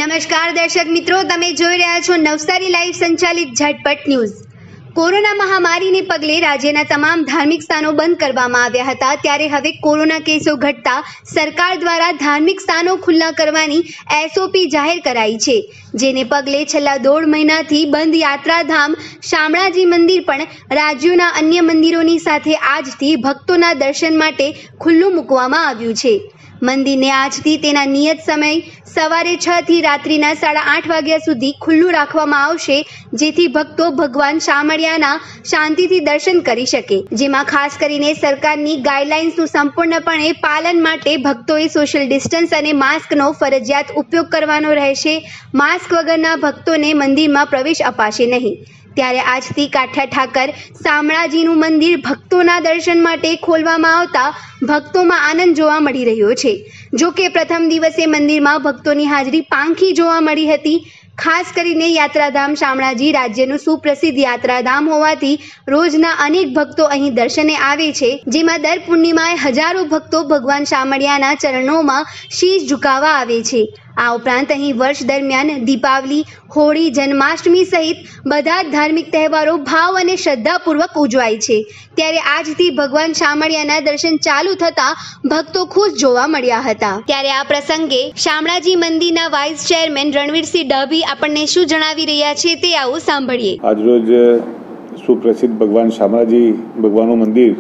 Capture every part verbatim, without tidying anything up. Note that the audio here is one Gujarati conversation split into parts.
નમસ્કાર દર્શક મિત્રો, તમે જોઈ રહ્યા છો નવસારી લાઈવ સંચાલિત ઝટપટ ન્યૂઝ। કોરોના મહામારીને પગલે રાજ્યના તમામ ધાર્મિક સ્થાનો બંધ કરવામાં આવ્યા હતા, ત્યારે હવે કોરોના કેસો ઘટતા સરકાર દ્વારા ધાર્મિક સ્થાનો ખુલ્લા કરવાની એસઓપી જાહેર કરાઈ છે, જેને પગલે છેલ્લા દોઢ મહિનાથી બંધ યાત્રાધામ શામળાજી મંદિર પણ રાજ્યોના અન્ય મંદિરોની સાથે આજથી ભક્તોના દર્શન માટે ખુલ્લું મૂકવામાં આવ્યું છે। મંદિરને આજથી તેના નિયત સમય સવારે છ થી રાત્રિના સાડા આઠ વાગ્યા સુધી ખુલ્લું રાખવામાં આવશે, જેથી ભક્તો ભગવાન શામળિયાના શાંતિથી દર્શન કરી શકે। જેમાં ખાસ કરીને સરકારની ગાઈડલાઇન્સનું સંપૂર્ણપણે પાલન માટે ભક્તોએ સોશિયલ ડિસ્ટન્સ અને માસ્કનો ફરજિયાત ઉપયોગ કરવાનો રહેશે। માસ્ક વગરના ભક્તોને મંદિરમાં પ્રવેશ અપાશે નહીં। ત્યારે આજથી કાઠિયા ઠાકર શામળાજીનું મંદિર ભક્તોના દર્શન માટે ખોલવામાં આવતા ભક્તોમાં આનંદ જોવા મળી રહ્યો છે। જો કે પ્રથમ દિવસે મંદિરમાં ભક્તોની હાજરી પાંખી જોવા મળી હતી। ખાસ કરીને યાત્રાધામ શામળાજી રાજ્યનું સુપ્રસિદ્ધ યાત્રાધામ હોવાથી રોજના અનેક ભક્તો અહીં દર્શને આવે છે, જેમાં દર પૂર્ણિમાએ હજારો ભક્તો ભગવાન શામળિયાના ચરણોમાં શીશ ઝુકાવવા આવે છે। આ ઉપરાંત અહીં વર્ષ દરમિયાન દીપાવલી, હોળી, જન્માષ્ટમી સહિત બધા જ ધાર્મિક તહેવારો ભાવ અને શ્રદ્ધાપૂર્વક ઉજવાય છે। ત્યારે આજથી ભગવાન શામળિયાના દર્શન ચાલુ થતા ભક્તો ખુશ જોવા મળ્યા હતા। ત્યારે આ પ્રસંગે શામળાજી મંદિરના વાઇસ ચેરમેન રણવીરસિંહ ડાભી આપણને શું જણાવી રહ્યા છે તે આવો સાંભળીએ। આજરોજ સુપ્રસિદ્ધ ભગવાન શામળાજી ભગવાનનું મંદિર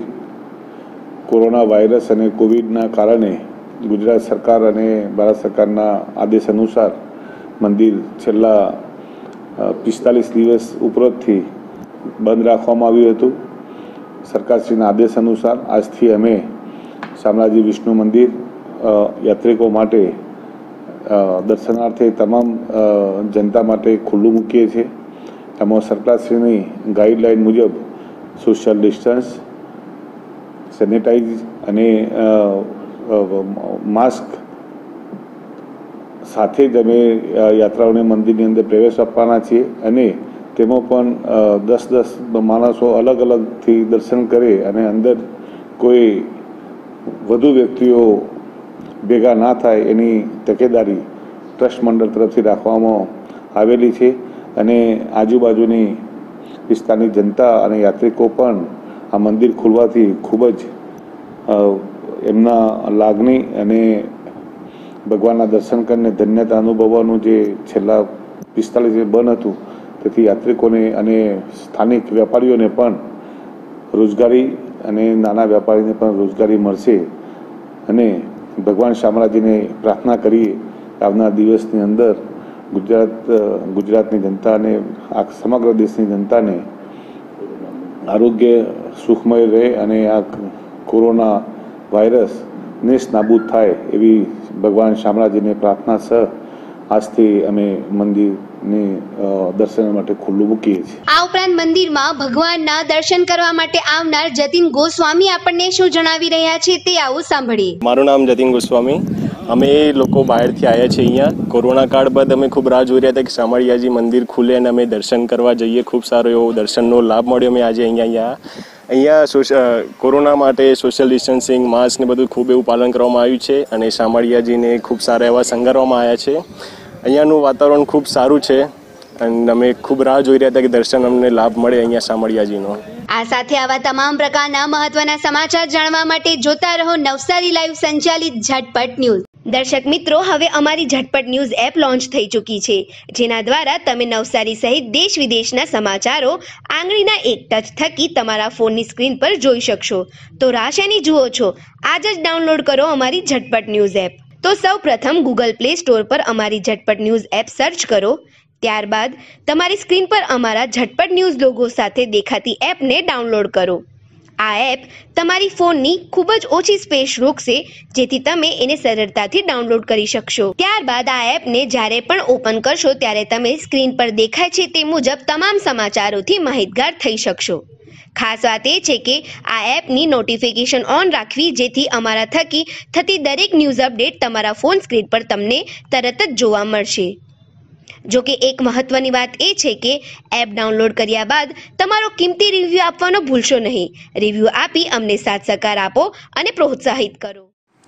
કોરોના વાયરસ અને કોવિડના કારણે ગુજરાત સરકાર અને ભારત સરકારના આદેશ અનુસાર મંદિર છેલ્લા પિસ્તાલીસ દિવસ ઉપરોતથી બંધ રાખવામાં આવ્યું હતું। સરકારશ્રીના આદેશ અનુસાર આજથી અમે શામળાજી વિષ્ણુ મંદિર યાત્રિકો માટે દર્શનાર્થે તમામ જનતા માટે ખુલ્લું મૂકીએ છીએ। એમાં સરકારશ્રીની ગાઈડલાઇન મુજબ સોશિયલ ડિસ્ટન્સ, સેનિટાઈઝ અને માસ્ક સાથે જ અમે યાત્રાઓને મંદિરની અંદર પ્રવેશ આપવાના છીએ અને તેમાં પણ દસ દસ માણસો અલગ અલગથી દર્શન કરે અને અંદર કોઈ વધુ વ્યક્તિઓ ભેગા ના થાય એની તકેદારી ટ્રસ્ટ મંડળ તરફથી રાખવામાં આવેલી છે અને આજુબાજુની વિસ્તારની જનતા અને યાત્રિકો પણ આ મંદિર ખુલવાથી ખૂબ જ એમના લાગણી અને ભગવાનના દર્શન કરીને ધન્યતા અનુભવવાનું જે છેલ્લા પિસ્તાલીસ દિવસ બંધ હતું, તેથી યાત્રિકોને અને સ્થાનિક વેપારીઓને પણ રોજગારી અને નાના વેપારીને પણ રોજગારી મળશે અને ભગવાન શામળાજીને પ્રાર્થના કરીએ આવનાર દિવસની અંદર ગુજરાત ગુજરાતની જનતા અને આ સમગ્ર દેશની જનતાને આરોગ્ય સુખમય રહે અને આ કોરોના વાયરસ નેસ નાબૂદ થાય એવી ભગવાન શામળાજીને પ્રાર્થના સહ આજથી અમે મંદિરની દર્શન માટે ખુલ્લું મૂકીએ છીએ। આ ઉપરાંત મંદિરમાં ભગવાનના દર્શન કરવા માટે આવનાર જતીન ગોસ્વામી આપણને શું જણાવી રહ્યા છે તે આવું સાંભળીએ। મારું નામ જતીન ગોસ્વામી। અમે લોકો બહારથી આવ્યા છીએ અહીંયા। કોરોના કાળ બાદ અમે ખૂબ રાહ જોઈ રહ્યા હતા કે શામળિયાજી મંદિર ખુલે અને અમે દર્શન કરવા જઈએ। ખૂબ સારો એવો દર્શનનો લાભ મળ્યો। અમે આજે અહીંયા અહીંયા અહીંયા કોરોના માટે સોશિયલ ડિસ્ટન્સિંગ, માસ્ક ને બધું ખૂબ એવું પાલન કરવામાં આવ્યું છે અને શામળિયાજીને ખૂબ સારા એવા શણગારવામાં આવ્યા છે। અહીંયાનું વાતાવરણ ખૂબ સારું છે અને અમે ખૂબ રાહ જોઈ રહ્યા હતા કે દર્શન અમને લાભ મળે અહીંયા શામળિયાજીનો। આ સાથે આવા તમામ પ્રકારના મહત્વના સમાચાર જાણવા માટે જોતા રહો નવસારી લાઈવ સંચાલિત ઝટપટ ન્યૂઝ। દર્શક મિત્રો, હવે અમારી ઝટપટ ન્યૂઝ એપ લોન્ચ થઈ ચૂકી છે, જેના દ્વારા તમે નવસારી સહિત દેશ વિદેશના સમાચારો આંગળીના એક ટચ થકી તમારા ફોનની સ્ક્રીન પર જોઈ શકશો। તો રાહ શેની જુઓ છો? આજ જ ડાઉનલોડ કરો અમારી ઝટપટ ન્યૂઝ એપ। તો સૌ પ્રથમ ગૂગલ પ્લે સ્ટોર પર અમારી ઝટપટ ન્યૂઝ એપ સર્ચ કરો, ત્યારબાદ તમારી સ્ક્રીન પર અમારા ઝટપટ ન્યૂઝ લોગો સાથે દેખાતી એપને ડાઉનલોડ કરો। આ એપ તમારી ફોનની ખૂબ જ ઓછી સ્પેસ રોકશે, જેથી તમે એને સરળતાથી ડાઉનલોડ કરી શકશો। ત્યારબાદ આ એપને જ્યારે પણ ઓપન કરશો ત્યારે તમે સ્ક્રીન પર દેખાય છે તે મુજબ તમામ સમાચારોથી માહિતગાર થઈ શકશો। ખાસ વાત એ છે કે આ એપની નોટિફિકેશન ઓન રાખવી, જેથી અમારા થકી થતી દરેક ન્યૂઝ અપડેટ તમારા ફોન સ્ક્રીન પર તમને તરત જ જોવા મળશે। જો કે એક મહત્વની વાત એ છે કે એપ ડાઉનલોડ કર્યા બાદ તમારો કિંમતી રિવ્યૂ આપવાનો ભૂલશો નહીં। રિવ્યૂ આપી અમને સાથ સહકાર આપો અને પ્રોત્સાહિત કરો।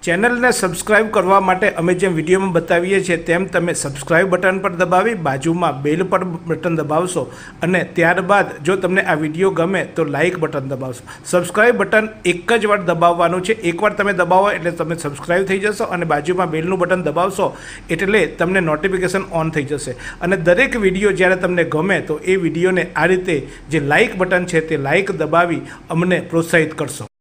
ચેનલને સબસ્ક્રાઇબ કરવા માટે અમે જેમ વિડીયોમાં બતાવીએ છીએ તેમ તમે સબસ્ક્રાઇબ બટન પર દબાવી બાજુમાં બેલ પર બટન દબાવશો અને ત્યારબાદ જો તમને આ વિડીયો ગમે તો લાઇક બટન દબાવશો. સબસ્ક્રાઇબ બટન એક જ વાર દબાવવાનું છે. એકવાર તમે દબાવો એટલે તમે સબસ્ક્રાઇબ થઈ જશો અને બાજુમાં બેલનું બટન દબાવશો એટલે તમને નોટિફિકેશન ઓન થઈ જશે અને દરેક વિડીયો જ્યારે તમને ગમે તો એ વિડીયોને આ રીતે જે લાઇક બટન છે તે લાઇક દબાવી અમને પ્રોત્સાહિત કરશો.